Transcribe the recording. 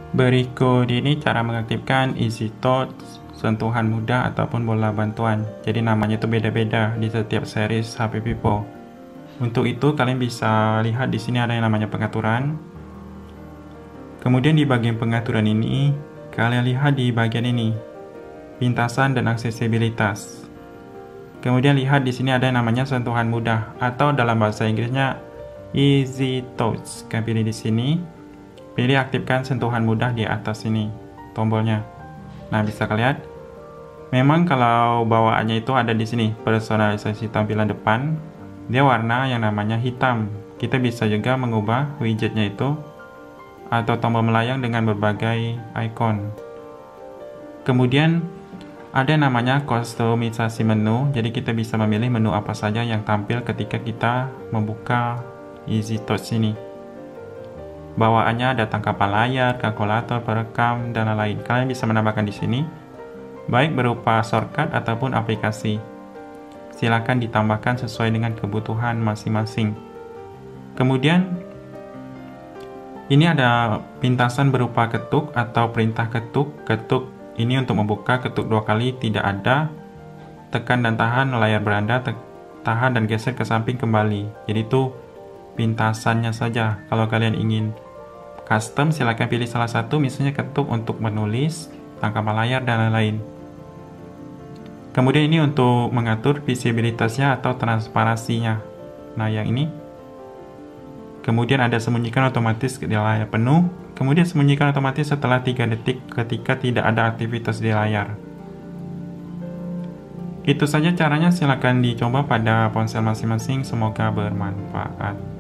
Berikut ini cara mengaktifkan Easy Touch sentuhan mudah ataupun bola bantuan. Jadi namanya itu beda-beda di setiap series HP Vivo. Untuk itu kalian bisa lihat di sini ada yang namanya pengaturan. Kemudian di bagian pengaturan ini, kalian lihat di bagian ini, pintasan dan aksesibilitas. Kemudian lihat di sini ada yang namanya sentuhan mudah atau dalam bahasa Inggrisnya Easy Touch. Kalian pilih di sini. Pilih aktifkan sentuhan mudah di atas sini, tombolnya. Nah, bisa kalian lihat. Memang kalau bawaannya itu ada di sini, personalisasi tampilan depan. Dia warna yang namanya hitam. Kita bisa juga mengubah widgetnya itu atau tombol melayang dengan berbagai icon. Kemudian ada yang namanya kustomisasi menu. Jadi kita bisa memilih menu apa saja yang tampil ketika kita membuka Easy Touch ini. Bawaannya ada tangkapan layar, kalkulator, perekam, dan lain-lain. Kalian bisa menambahkan di sini, baik berupa shortcut ataupun aplikasi. Silakan ditambahkan sesuai dengan kebutuhan masing-masing. Kemudian, ini ada pintasan berupa ketuk atau perintah ketuk. Ketuk ini untuk membuka, ketuk 2 kali, tidak ada. Tekan dan tahan layar beranda, tahan dan geser ke samping kembali. Jadi itu pintasannya saja. Kalau kalian ingin custom, silakan pilih salah satu, misalnya ketuk untuk menulis, tangkapan layar, dan lain-lain. Kemudian ini untuk mengatur visibilitasnya atau transparansinya. Nah, yang ini. Kemudian ada sembunyikan otomatis di layar penuh. Kemudian sembunyikan otomatis setelah 3 detik ketika tidak ada aktivitas di layar. Itu saja caranya, silakan dicoba pada ponsel masing-masing. Semoga bermanfaat.